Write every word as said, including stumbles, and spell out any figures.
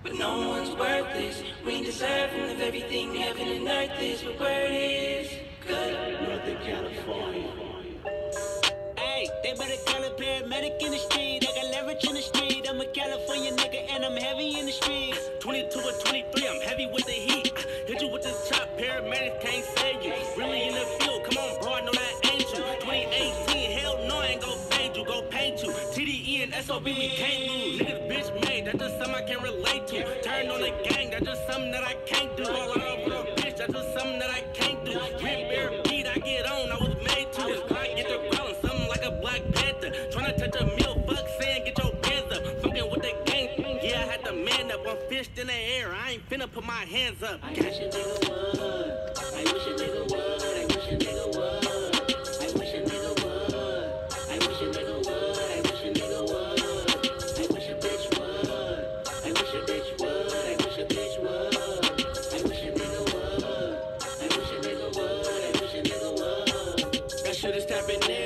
but no one's worth this. We ain't deserving of everything heaven and earth is, but word is good. Northern California. Hey, they better call a paramedic in the street. I got leverage in the street. I'm a California nigga and I'm heavy in the streets. twenty-two or twenty-three, I'm heavy with the heat. Hit you with this chop, paramedics can't save you. Really in the field, come on bro, I know that ain't you. twenty eighteen, hell no, I ain't gon' fade you, go paint you. T D E and S O B, we can't lose. Niggas bitch made, that's just something I can relate to. Turn on the gang, that's just something that I can't do. All out over a bitch, that's just something that I can't do. Rip bear beat, I get on, I was made to. This Glock get the growling, something like a Black Panther. Tryna touch a meal, fuck saying get your hands up. Fucking with the gang, yeah, I had to man up. I'm fished in the air, I ain't finna put my hands up. I wish a nigga would. I wish a nigga would. I wish a nigga would. I wish a nigga would. I wish a nigga would. I wish a nigga would. I wish a bitch would. I wish a bitch would. I wish a bitch would. I wish a nigga would. I wish a nigga would. I wish a nigga would. That shit is tapping in.